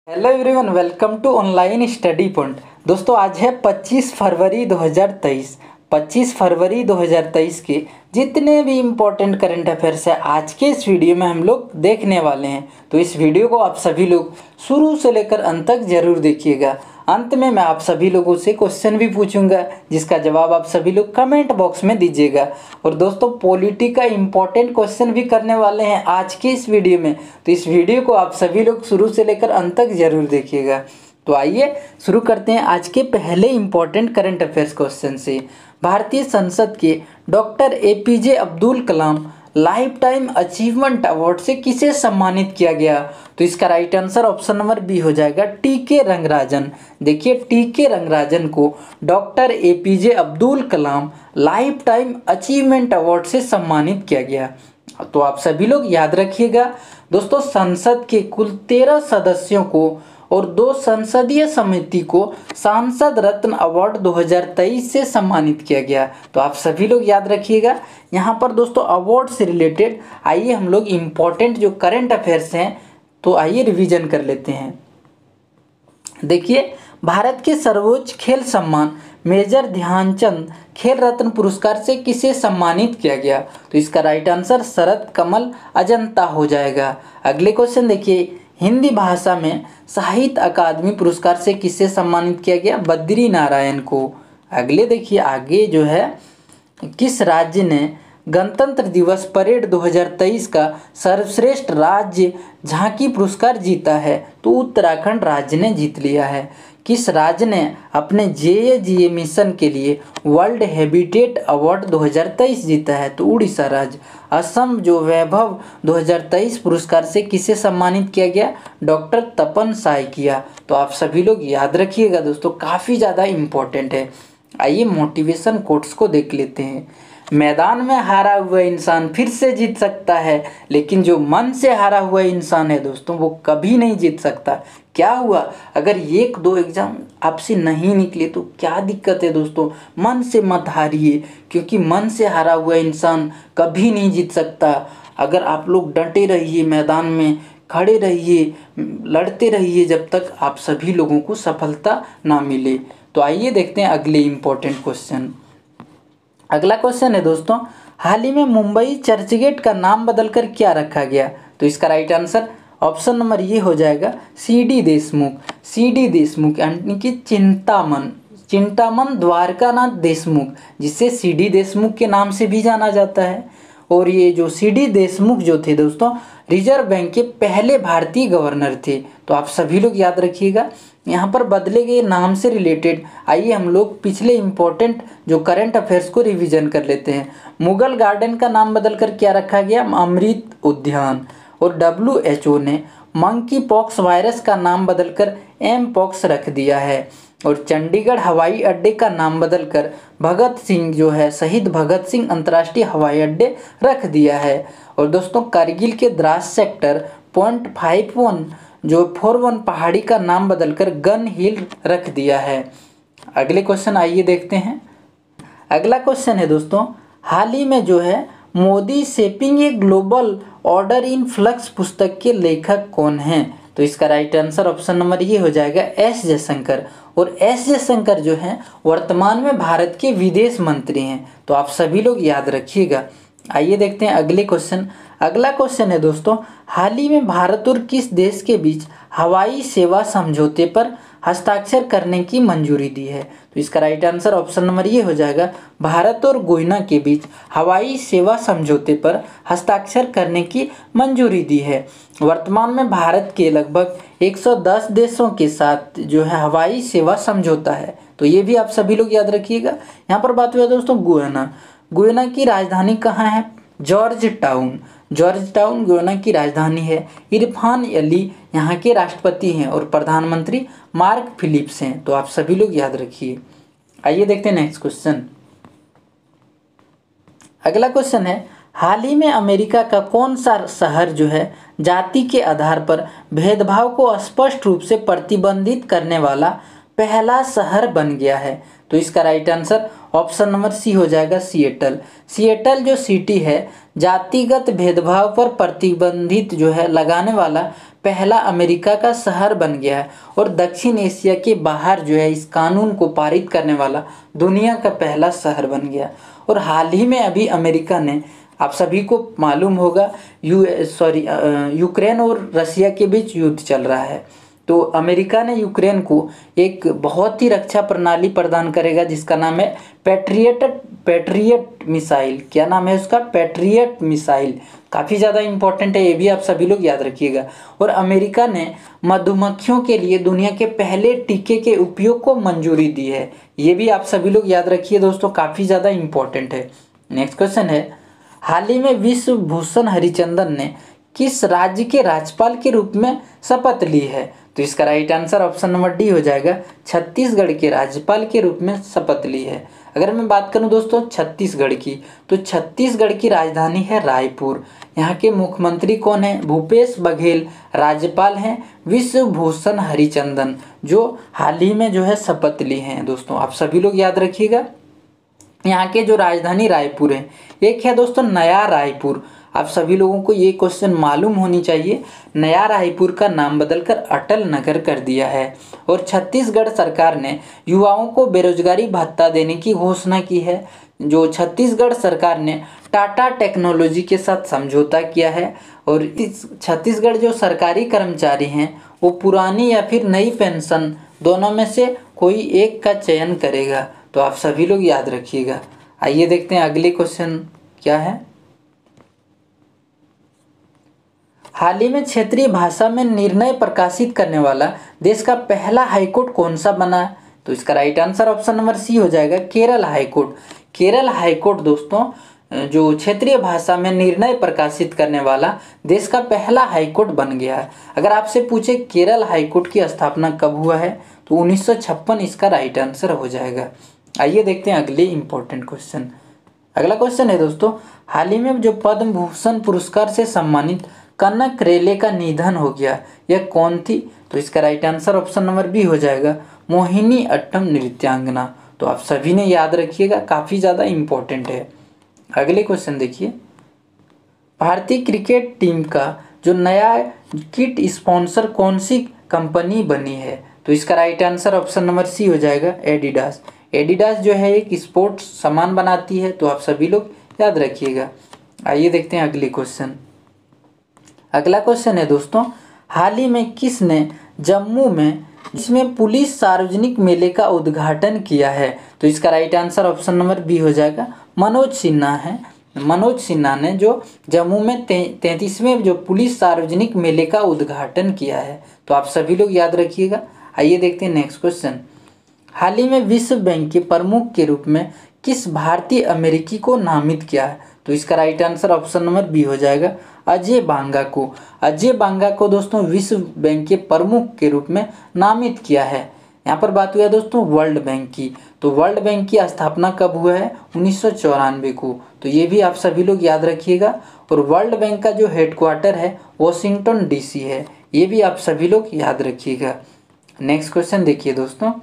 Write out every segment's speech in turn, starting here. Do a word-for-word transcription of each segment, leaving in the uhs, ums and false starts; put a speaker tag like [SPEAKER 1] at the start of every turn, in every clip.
[SPEAKER 1] Hello everyone, welcome to online study point. दोस्तों आज है पच्चीस फरवरी दो हज़ार तेईस। पच्चीस फरवरी दो हज़ार तेईस के जितने भी इम्पोर्टेंट करंट अफेयर्स है आज के इस वीडियो में हम लोग देखने वाले हैं। तो इस वीडियो को आप सभी लोग शुरू से लेकर अंत तक जरूर देखिएगा। अंत में मैं आप सभी लोगों से क्वेश्चन भी पूछूंगा जिसका जवाब आप सभी लोग कमेंट बॉक्स में दीजिएगा। और दोस्तों पॉलिटी का इम्पोर्टेंट क्वेश्चन भी करने वाले हैं आज के इस वीडियो में, तो इस वीडियो को आप सभी लोग शुरू से लेकर अंत तक जरूर देखिएगा। तो आइए शुरू करते हैं आज के पहले इम्पोर्टेंट करंट अफेयर्स क्वेश्चन से। भारतीय संसद के doctor A P J Abdul Kalam lifetime achievement award से किसे सम्मानित किया गया? तो इसका right answer option number B हो जाएगा, टी के रंगराजन। देखिए टी के रंगराजन को doctor A P J Abdul Kalam lifetime achievement award से सम्मानित किया गया। तो आप सभी लोग याद रखिएगा दोस्तों, संसद के कुल तेरह सदस्यों को और दो संसदीय समिति को सांसद रत्न अवार्ड दो हज़ार तेईस से सम्मानित किया गया। तो आप सभी लोग याद रखिएगा। यहाँ पर दोस्तों अवार्ड से रिलेटेड आइए हम लोग इम्पोर्टेंट जो करंट अफेयर्स हैं तो आइए रिवीजन कर लेते हैं। देखिए भारत के सर्वोच्च खेल सम्मान मेजर ध्यानचंद खेल रत्न पुरस्कार से किसे सम्मानित किया गया? तो इसका राइट आंसर शरद कमल अजंता हो जाएगा। अगले क्वेश्चन देखिए, हिंदी भाषा में साहित्य अकादमी पुरस्कार से किसे सम्मानित किया गया? बद्री नारायण को। अगले देखिए आगे जो है, किस राज्य ने गणतंत्र दिवस परेड दो हज़ार तेईस का सर्वश्रेष्ठ राज्य झांकी पुरस्कार जीता है? तो उत्तराखंड राज्य ने जीत लिया है। किस राज्य ने अपने जे ए जी ए मिशन के लिए वर्ल्ड हैबिटेट अवार्ड दो हज़ार तेईस जीता है? तो उड़ीसा राज्य। असम जो वैभव दो हज़ार तेईस पुरस्कार से किसे सम्मानित किया गया? डॉक्टर तपन साइकिया। तो आप सभी लोग याद रखिएगा दोस्तों, काफ़ी ज़्यादा इम्पोर्टेंट है। आइए मोटिवेशन कोट्स को देख लेते हैं। मैदान में हारा हुआ इंसान फिर से जीत सकता है, लेकिन जो मन से हारा हुआ इंसान है दोस्तों वो कभी नहीं जीत सकता। क्या हुआ, अगर एक दो एग्जाम आपसे नहीं निकले तो क्या दिक्कत है दोस्तों, मन से मत हारिए, क्योंकि मन से हारा हुआ इंसान कभी नहीं जीत सकता। अगर आप लोग डटे रहिए, मैदान में खड़े रहिए, लड़ते रहिए जब तक आप सभी लोगों को सफलता ना मिले। तो आइए देखते हैं अगले इम्पोर्टेंट क्वेश्चन। अगला क्वेश्चन है दोस्तों, हाल ही में मुंबई चर्चगेट का नाम बदलकर क्या रखा गया? तो इसका राइट आंसर ऑप्शन नंबर ये हो जाएगा, C D Deshmukh. C D Deshmukh यानी कि चिंतामन चिंतामन द्वारकानाथ देशमुख, जिसे सी डी देशमुख के नाम से भी जाना जाता है। और ये जो सी डी देशमुख जो थे दोस्तों रिजर्व बैंक के पहले भारतीय गवर्नर थे। तो आप सभी लोग याद रखिएगा। यहाँ पर बदले गए नाम से रिलेटेड आइए हम लोग पिछले इम्पोर्टेंट जो करंट अफेयर्स को रिवीजन कर लेते हैं। मुगल गार्डन का नाम बदलकर क्या रखा गया? अमृत उद्यान। और डब्ल्यू एच ओ ने मंकी पॉक्स वायरस का नाम बदलकर एम पॉक्स रख दिया है। और चंडीगढ़ हवाई अड्डे का नाम बदलकर भगत सिंह जो है शहीद भगत सिंह अंतर्राष्ट्रीय हवाई अड्डे रख दिया है। और दोस्तों कारगिल के Dras sector point five one जो फोर वन पहाड़ी का नाम बदलकर गन हिल रख दिया है। अगले क्वेश्चन आइए देखते हैं। अगला क्वेश्चन है दोस्तों, हाल ही में जो है Modi shaping a global order in flux पुस्तक के लेखक कौन हैं? तो इसका राइट आंसर ऑप्शन नंबर ये हो जाएगा, एस जयशंकर। और एस जयशंकर जो हैं वर्तमान में भारत के विदेश मंत्री हैं। तो आप सभी लोग याद रखिएगा। आइए देखते हैं अगले क्वेश्चन। अगला क्वेश्चन है दोस्तों, हाल ही में भारत और किस देश के बीच हवाई सेवा समझौते पर हस्ताक्षर करने की मंजूरी दी है? तो इसका राइट आंसर ऑप्शन नंबर ये हो जाएगा, भारत और गुयाना के बीच हवाई सेवा समझौते पर हस्ताक्षर करने की मंजूरी दी है। वर्तमान में भारत के लगभग एक सौ दस देशों के साथ जो है हवाई सेवा समझौता है। तो ये भी आप सभी लोग याद रखिएगा। यहाँ पर बात हुई दोस्तों गुयाना। गुयाना की राजधानी कहाँ है? George Town. George Town Guyana की राजधानी है। इरफान अली यहाँ के राष्ट्रपति हैं और प्रधानमंत्री मार्क फिलिप्स हैं। तो आप सभी लोग याद रखिए। आइए देखते हैं नेक्स्ट क्वेश्चन। अगला क्वेश्चन है, हाल ही में अमेरिका का कौन सा शहर जो है जाति के आधार पर भेदभाव को स्पष्ट रूप से प्रतिबंधित करने वाला पहला शहर बन गया है? तो इसका right answer option number C हो जाएगा, सिएटल। सिएटल जो सिटी है जातिगत भेदभाव पर प्रतिबंधित जो है लगाने वाला पहला अमेरिका का शहर बन गया है और दक्षिण एशिया के बाहर जो है इस कानून को पारित करने वाला दुनिया का पहला शहर बन गया। और हाल ही में अभी अमेरिका ने, आप सभी को मालूम होगा, यू सॉरी यूक्रेन और रसिया के बीच युद्ध चल रहा है, तो अमेरिका ने यूक्रेन को एक बहुत ही रक्षा प्रणाली प्रदान करेगा जिसका नाम है पैट्रियट पैट्रियट मिसाइल। क्या नाम है उसका? Patriot missile. काफ़ी ज़्यादा इंपॉर्टेंट है, ये भी आप सभी लोग याद रखिएगा। और अमेरिका ने मधुमक्खियों के लिए दुनिया के पहले टीके के उपयोग को मंजूरी दी है, ये भी आप सभी लोग याद रखिए दोस्तों, काफ़ी ज़्यादा इंपॉर्टेंट है। नेक्स्ट क्वेश्चन है, हाल ही में विश्व भूषण हरिचंदन ने किस राज्य के राज्यपाल के रूप में शपथ ली है? तो इसका right answer option number D हो जाएगा, छत्तीसगढ़ के राज्यपाल के रूप में शपथ ली है। अगर मैं बात करूं दोस्तों छत्तीसगढ़ की, तो छत्तीसगढ़ की राजधानी है रायपुर। यहाँ के मुख्यमंत्री कौन है? भूपेश बघेल। राज्यपाल हैं विश्व भूषण हरिचंदन, जो हाल ही में जो है शपथ ली हैं दोस्तों, आप सभी लोग याद रखिएगा। यहाँ के जो राजधानी रायपुर है, एक है दोस्तों नया रायपुर। आप सभी लोगों को ये क्वेश्चन मालूम होनी चाहिए, नया रायपुर का नाम बदलकर अटल नगर कर दिया है। और छत्तीसगढ़ सरकार ने युवाओं को बेरोजगारी भत्ता देने की घोषणा की है। जो छत्तीसगढ़ सरकार ने टाटा टेक्नोलॉजी के साथ समझौता किया है और इस छत्तीसगढ़ जो सरकारी कर्मचारी हैं वो पुरानी या फिर नई पेंशन दोनों में से कोई एक का चयन करेगा, तो आप सभी लोग याद रखिएगा। आइए देखते हैं अगले क्वेश्चन क्या है। हाल ही में क्षेत्रीय भाषा में निर्णय प्रकाशित करने वाला देश का पहला हाईकोर्ट कौन सा बना? तो इसका right answer option number C हो जाएगा, केरल हाईकोर्ट। केरल हाईकोर्ट दोस्तों जो क्षेत्रीय भाषा में निर्णय प्रकाशित करने वाला देश का पहला हाईकोर्ट बन गया है। अगर आपसे पूछे केरल हाईकोर्ट की स्थापना कब हुआ है, तो उन्नीस सौ छप्पन इसका राइट आंसर हो जाएगा। आइए देखते हैं अगले इंपॉर्टेंट क्वेश्चन। अगला क्वेश्चन है दोस्तों, हाल ही में जो पद्म भूषण पुरस्कार से सम्मानित कनक रेले का निधन हो गया, यह कौन थी? तो इसका right answer option number B हो जाएगा, मोहिनी अट्टम नृत्यांगना। तो आप सभी ने याद रखिएगा, काफ़ी ज़्यादा इम्पोर्टेंट है। अगले क्वेश्चन देखिए, भारतीय क्रिकेट टीम का जो नया किट स्पॉन्सर कौन सी कंपनी बनी है? तो इसका right answer option number C हो जाएगा, एडिडास। एडिडास जो है एक स्पोर्ट्स सामान बनाती है, तो आप सभी लोग याद रखिएगा। आइए देखते हैं अगले क्वेश्चन। अगला क्वेश्चन है दोस्तों, हाल ही में किसने जम्मू में जिसमें पुलिस सार्वजनिक मेले का उद्घाटन किया है? तो इसका right answer option number B हो जाएगा, मनोज सिन्हा है। मनोज सिन्हा ने जो जम्मू में तैंतीसवें जो पुलिस सार्वजनिक मेले का उद्घाटन किया है, तो आप सभी लोग याद रखिएगा। आइए देखते हैं नेक्स्ट क्वेश्चन। हाल ही में विश्व बैंक के प्रमुख के रूप में किस भारतीय अमेरिकी को नामित किया है? तो इसका right answer option number B हो जाएगा, अजय बांगा को। अजय बांगा को दोस्तों विश्व बैंक के प्रमुख के रूप में नामित किया है। यहाँ पर बात हुआ है दोस्तों वर्ल्ड बैंक की, तो वर्ल्ड बैंक की स्थापना कब हुआ है? उन्नीस सौ चौरानवे को। तो ये भी आप सभी लोग याद रखिएगा। और वर्ल्ड बैंक का जो हेडक्वार्टर है वॉशिंगटन डीसी है, ये भी आप सभी लोग याद रखिएगा। नेक्स्ट क्वेश्चन देखिए दोस्तों,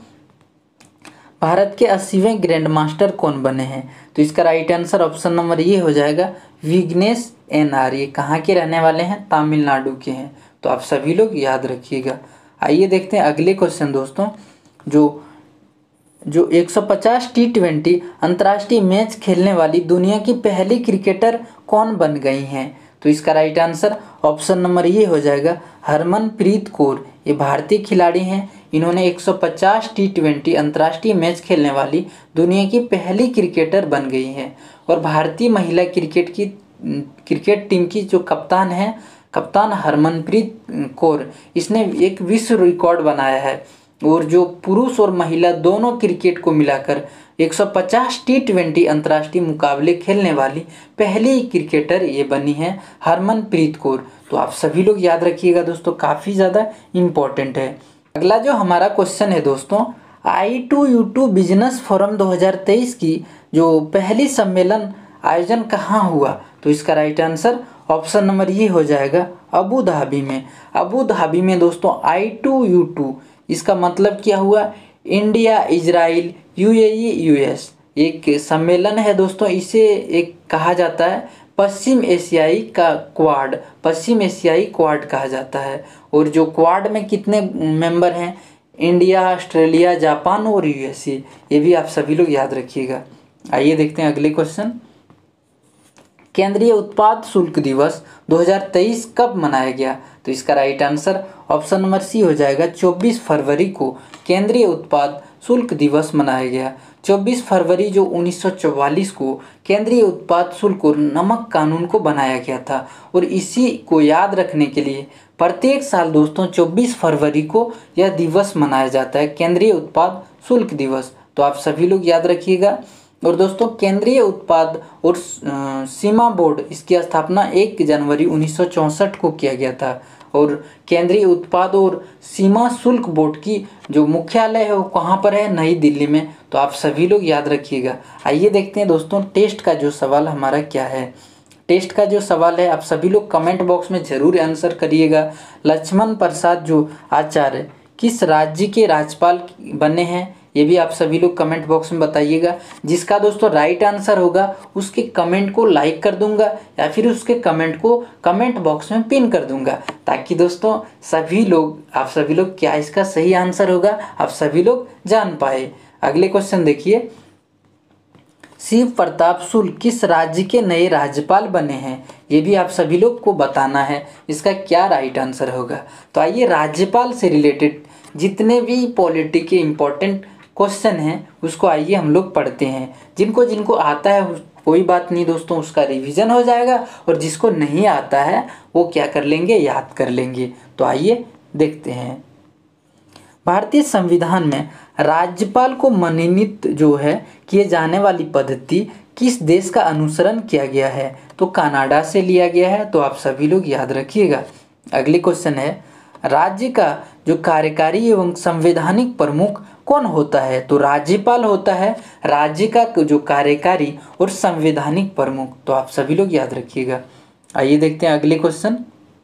[SPEAKER 1] भारत के अस्सीवें ग्रैंड मास्टर कौन बने हैं? तो इसका राइट आंसर ऑप्शन नंबर ये हो जाएगा, विघ्नेश एन आर। ये कहाँ के रहने वाले हैं? तमिलनाडु के हैं, तो आप सभी लोग याद रखिएगा। आइए देखते हैं अगले क्वेश्चन दोस्तों, जो जो एक सौ पचास टी ट्वेंटी अंतर्राष्ट्रीय मैच खेलने वाली दुनिया की पहली क्रिकेटर कौन बन गई हैं? तो इसका राइट आंसर ऑप्शन नंबर ये हो जाएगा, हरमनप्रीत कौर। ये भारतीय खिलाड़ी हैं, इन्होंने एक सौ पचास टी ट्वेंटी अंतर्राष्ट्रीय मैच खेलने वाली दुनिया की पहली क्रिकेटर बन गई हैं। और भारतीय महिला क्रिकेट की क्रिकेट टीम की जो कप्तान है, कप्तान हरमनप्रीत कौर, इसने एक विश्व रिकॉर्ड बनाया है। और जो पुरुष और महिला दोनों क्रिकेट को मिलाकर एक सौ पचास टी ट्वेंटी अंतर्राष्ट्रीय मुकाबले खेलने वाली पहली क्रिकेटर ये बनी है हरमनप्रीत कौर। तो आप सभी लोग याद रखिएगा दोस्तों, काफ़ी ज़्यादा इम्पोर्टेंट है। अगला जो हमारा क्वेश्चन है दोस्तों, I two U two business forum दो हज़ार तेईस की जो पहली सम्मेलन आयोजन कहाँ हुआ? तो इसका राइट आंसर ऑप्शन नंबर ये हो जाएगा, अबू धाबी में। अबू धाबी में दोस्तों आई टू यू टू, इसका मतलब क्या हुआ? India, Israel, UAE, US. एक सम्मेलन है दोस्तों, इसे एक कहा जाता है पश्चिम एशियाई का क्वाड, पश्चिम एशियाई क्वाड कहा जाता है। और जो क्वाड में कितने मेंबर हैं? इंडिया, ऑस्ट्रेलिया, जापान और यूएसए। ये भी आप सभी लोग याद रखिएगा। आइए देखते हैं अगले क्वेश्चन। केंद्रीय उत्पाद शुल्क दिवस दो हज़ार तेईस कब मनाया गया? तो इसका right answer option number C हो जाएगा। चौबीस फरवरी को केंद्रीय उत्पाद शुल्क दिवस मनाया गया। चौबीस फरवरी जो उन्नीस सौ चौवालीस को केंद्रीय उत्पाद शुल्क और नमक कानून को बनाया गया था। और इसी को याद रखने के लिए प्रत्येक साल दोस्तों चौबीस फरवरी को यह दिवस मनाया जाता है, केंद्रीय उत्पाद शुल्क दिवस। तो आप सभी लोग याद रखिएगा। और दोस्तों केंद्रीय उत्पाद और सीमा बोर्ड, इसकी स्थापना एक जनवरी उन्नीस सौ चौंसठ को किया गया था। और केंद्रीय उत्पाद और सीमा शुल्क बोर्ड की जो मुख्यालय है वो कहाँ पर है? नई दिल्ली में। तो आप सभी लोग याद रखिएगा। आइए देखते हैं दोस्तों टेस्ट का जो सवाल हमारा क्या है। टेस्ट का जो सवाल है आप सभी लोग कमेंट बॉक्स में जरूर आंसर करिएगा। लक्ष्मण प्रसाद जो आचार्य किस राज्य के राज्यपाल बने हैं? ये भी आप सभी लोग कमेंट बॉक्स में बताइएगा। जिसका दोस्तों राइट आंसर होगा उसके कमेंट को लाइक कर दूंगा या फिर उसके कमेंट को कमेंट बॉक्स में पिन कर दूंगा, ताकि दोस्तों सभी लोग आप सभी लोग क्या इसका सही आंसर होगा आप सभी लोग जान पाए। अगले क्वेश्चन देखिए। शिव प्रताप शुक्ल किस राज्य के नए राज्यपाल बने हैं? ये भी आप सभी लोग को बताना है इसका क्या राइट आंसर होगा। तो आइए राज्यपाल से रिलेटेड जितने भी पॉलिटी के इम्पोर्टेंट क्वेश्चन हैं उसको आइए हम लोग पढ़ते हैं। जिनको जिनको आता है कोई बात नहीं दोस्तों, उसका रिवीजन हो जाएगा। और जिसको नहीं आता है वो क्या कर लेंगे? याद कर लेंगे। तो आइए देखते हैं। भारतीय संविधान में राज्यपाल को मनोनीत जो है किए जाने वाली पद्धति किस देश का अनुसरण किया गया है? तो कनाडा से लिया गया है। तो आप सभी लोग याद रखिएगा। अगले क्वेश्चन है, राज्य का जो कार्यकारी एवं संवैधानिक प्रमुख कौन होता है? तो राज्यपाल होता है राज्य का जो कार्यकारी और संवैधानिक प्रमुख। तो आप सभी लोग याद रखिएगा। आइए देखते हैं अगले क्वेश्चन।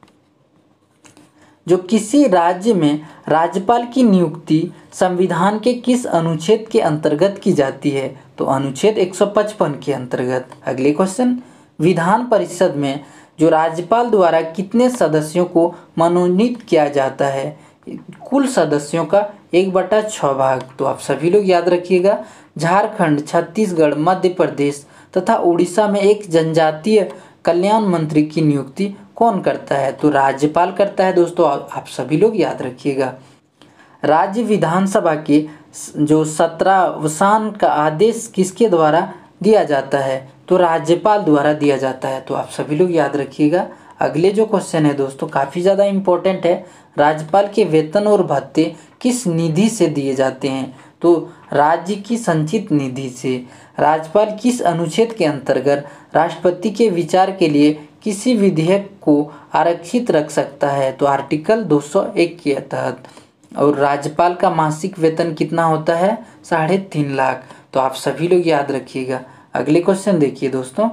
[SPEAKER 1] जो किसी राज्य में राज्यपाल की नियुक्ति संविधान के किस अनुच्छेद के अंतर्गत की जाती है? तो अनुच्छेद एक सौ पचपन के अंतर्गत। अगले क्वेश्चन, विधान परिषद में जो राज्यपाल द्वारा कितने सदस्यों को मनोनीत किया जाता है? कुल सदस्यों का एक बटा छः भाग। तो आप सभी लोग याद रखिएगा। झारखंड, छत्तीसगढ़, मध्य प्रदेश तथा उड़ीसा में एक जनजातीय कल्याण मंत्री की नियुक्ति कौन करता है? तो राज्यपाल करता है दोस्तों। आप सभी लोग याद रखिएगा। राज्य विधानसभा के जो सत्रावसान का आदेश किसके द्वारा दिया जाता है? तो राज्यपाल द्वारा दिया जाता है। तो आप सभी लोग याद रखिएगा। अगले जो क्वेश्चन है दोस्तों काफ़ी ज़्यादा इम्पोर्टेंट है। राज्यपाल के वेतन और भत्ते किस निधि से दिए जाते हैं? तो राज्य की संचित निधि से। राज्यपाल किस अनुच्छेद के अंतर्गत राष्ट्रपति के विचार के लिए किसी विधेयक को आरक्षित रख सकता है? तो आर्टिकल दो सौ एक के तहत। और राज्यपाल का मासिक वेतन कितना होता है? साढ़े तीन लाख। तो आप सभी लोग याद रखिएगा। अगले क्वेश्चन देखिए दोस्तों,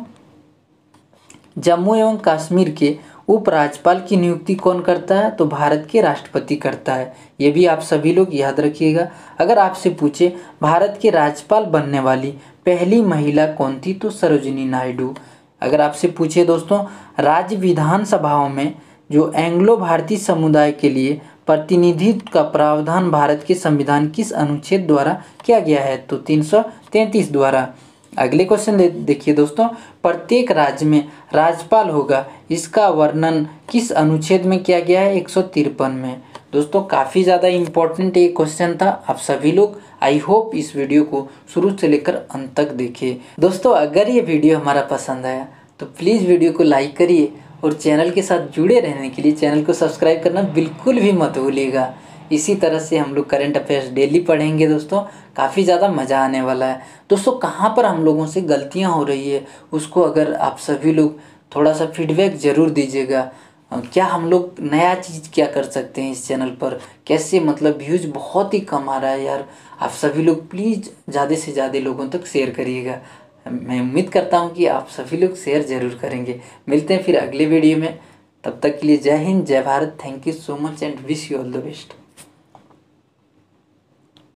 [SPEAKER 1] जम्मू एवं कश्मीर के उपराज्यपाल की नियुक्ति कौन करता है? तो भारत के राष्ट्रपति करता है। ये भी आप सभी लोग याद रखिएगा। अगर आपसे पूछे भारत के राज्यपाल बनने वाली पहली महिला कौन थी? तो सरोजिनी नायडू। अगर आपसे पूछे दोस्तों राज्य विधानसभाओं में जो एंग्लो भारतीय समुदाय के लिए प्रतिनिधित्व का प्रावधान भारत के संविधान किस अनुच्छेद द्वारा किया गया है? तो तीन सौ तैंतीस द्वारा। अगले क्वेश्चन देखिए दोस्तों, प्रत्येक राज्य में राज्यपाल होगा, इसका वर्णन किस अनुच्छेद में किया गया है? एक सौ तिरपन में। दोस्तों काफ़ी ज़्यादा इम्पोर्टेंट ये क्वेश्चन था। आप सभी लोग आई होप इस वीडियो को शुरू से लेकर अंत तक देखिए। दोस्तों अगर ये वीडियो हमारा पसंद आया तो प्लीज़ वीडियो को लाइक करिए और चैनल के साथ जुड़े रहने के लिए चैनल को सब्सक्राइब करना बिल्कुल भी मत भूलिएगा। इसी तरह से हम लोग करंट अफेयर्स डेली पढ़ेंगे दोस्तों, काफ़ी ज़्यादा मज़ा आने वाला है। दोस्तों कहाँ पर हम लोगों से गलतियाँ हो रही है उसको अगर आप सभी लोग थोड़ा सा फीडबैक ज़रूर दीजिएगा। क्या हम लोग नया चीज़ क्या कर सकते हैं इस चैनल पर, कैसे मतलब व्यूज़ बहुत ही कम आ रहा है यार। आप सभी लोग प्लीज़ ज़्यादा से ज़्यादा लोगों तक शेयर करिएगा। मैं उम्मीद करता हूँ कि आप सभी लोग शेयर ज़रूर करेंगे। मिलते हैं फिर अगले वीडियो में, तब तक के लिए जय हिंद, जय Bharat. Thank you so much and wish you all the best.